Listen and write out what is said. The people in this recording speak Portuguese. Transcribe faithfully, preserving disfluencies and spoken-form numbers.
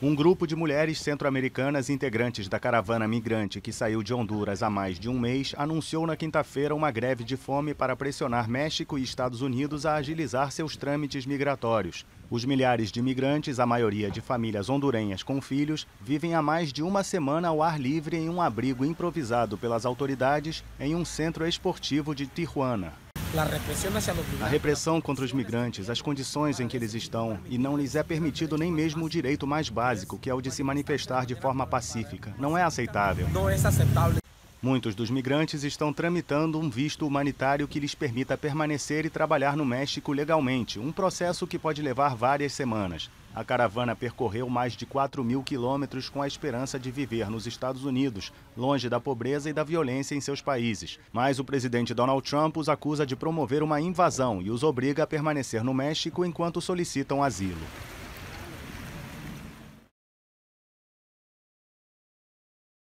Um grupo de mulheres centro-americanas integrantes da caravana migrante que saiu de Honduras há mais de um mês anunciou na quinta-feira uma greve de fome para pressionar México e Estados Unidos a agilizar seus trâmites migratórios. Os milhares de migrantes, a maioria de famílias hondurenhas com filhos, vivem há mais de uma semana ao ar livre em um abrigo improvisado pelas autoridades em um centro esportivo de Tijuana. A repressão contra os migrantes, as condições em que eles estão, e não lhes é permitido nem mesmo o direito mais básico, que é o de se manifestar de forma pacífica, não é aceitável. Muitos dos migrantes estão tramitando um visto humanitário que lhes permita permanecer e trabalhar no México legalmente, um processo que pode levar várias semanas. A caravana percorreu mais de quatro mil quilômetros com a esperança de viver nos Estados Unidos, longe da pobreza e da violência em seus países. Mas o presidente Donald Trump os acusa de promover uma invasão e os obriga a permanecer no México enquanto solicitam asilo.